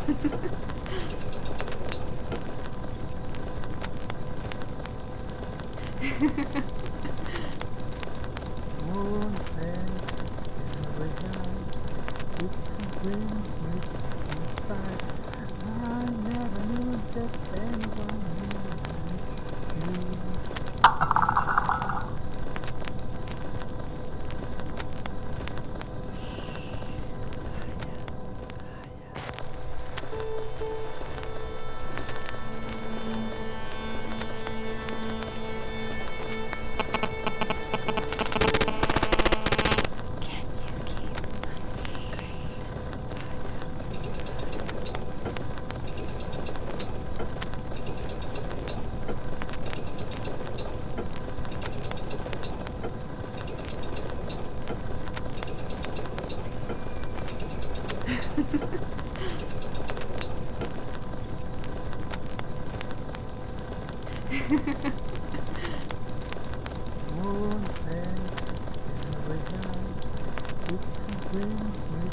Moon says every night it's a wind with inside. I never knew that anyone knew me. Can you keep my secret? Moon says every night it's a wind with